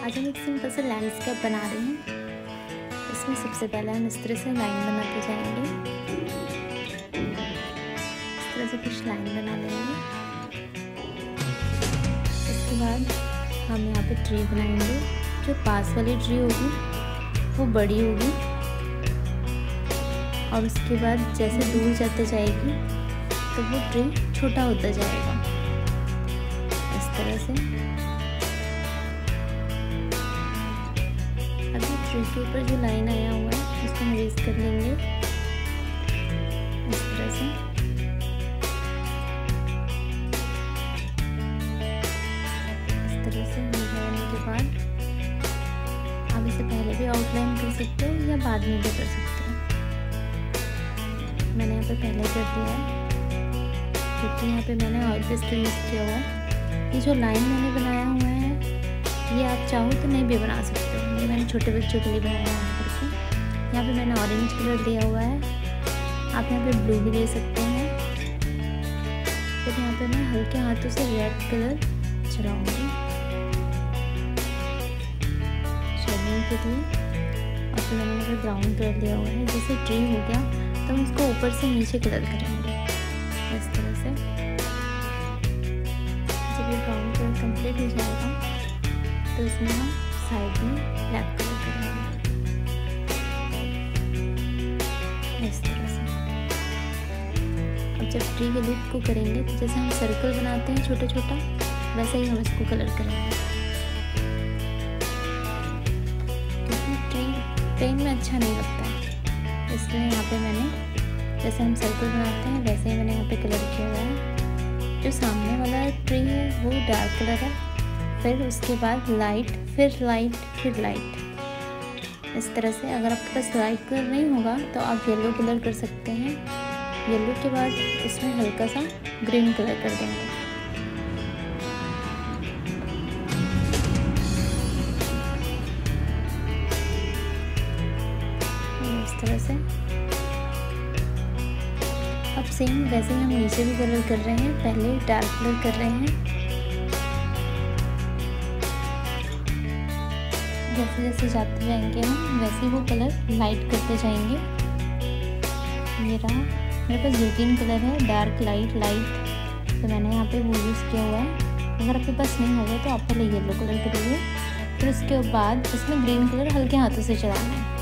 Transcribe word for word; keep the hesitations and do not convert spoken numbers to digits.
आज हम एक सिंपल सा लैंडस्केप बना रहे हैं। इसमें सबसे पहले हम इस तरह से लाइन बनाते जाएंगे। इस तरह से कुछ लाइन बना लेंगे। इसके बाद हम यहाँ पे ट्री बनाएंगे। जो पास वाली ट्री होगी वो बड़ी होगी और उसके बाद जैसे दूर जाते जाएगी तो वो ट्री छोटा होता जाएगा इस तरह से। अभी ट्री के ऊपर जो लाइन आया हुआ है उसको हम रेज कर लेंगे इस तरह से। इस तरह से लगाने के बाद आप इसे पहले भी आउटलाइन कर सकते हो या बाद में भी कर सकते हो। मैंने यहाँ पे पहले कर दिया है क्योंकि यहाँ पे मैंने ऑयल पेस्टल यूज़ किया हुआ है। ये जो लाइन मैंने बनाया हुआ है ये आप चाहो तो नहीं भी बना सकते हो। ये मैंने छोटे बच्चों के लिए बनाया है करके। यहाँ पे मैंने ऑरेंज कलर लिया हुआ है, आप यहाँ पे ब्लू भी ले सकते हैं। फिर यहाँ पे मैं हल्के हाथों से रेड कलर चलाऊँगी शेडिंग के लिए। और फिर मैंने यहाँ पे ब्राउन कलर लिया हुआ है। जैसे ट्री हो गया तो हम उसको ऊपर से नीचे कलर करेंगे इस तरह से। जब ये ब्राउन कलर कंप्लीट हो जाएगा तो इसमें हम साइड में ब्लैक कलर करेंगे इस तरह से। अब जब ट्री के लुक को करेंगे तो जैसे हम सर्कल बनाते हैं छोटा छोटा वैसे ही हम इसको कलर करेंगे क्योंकि ट्री प्लेन में अच्छा नहीं लगता है। इसलिए यहाँ पे मैंने जैसे हम सर्कल बनाते हैं वैसे ही मैंने यहाँ पे कलर किया हुआ है। जो सामने वाला ट्री है वो डार्क कलर है, फिर उसके बाद लाइट, फिर लाइट, फिर लाइट इस तरह से। अगर आपके पास लाइट कलर नहीं होगा तो आप येलो कलर कर सकते हैं। येलो के बाद इसमें हल्का सा ग्रीन कलर कर देंगे इस तरह से। अब सेम वैसे ही हम नीचे भी कलर कर रहे हैं। पहले डार्क कलर कर रहे हैं, जैसे जैसे जाते जाएंगे हम वैसे वो कलर लाइट करते जाएंगे। ये रहा मेरे पास दो तीन कलर है, डार्क, लाइट, लाइट, तो मैंने यहाँ पे वो यूज़ किया हुआ है। अगर आपके पास नहीं होगा तो आप पहले येलो कलर करोगे, फिर उसके बाद इसमें ग्रीन कलर हल्के हाथों से चलाना है।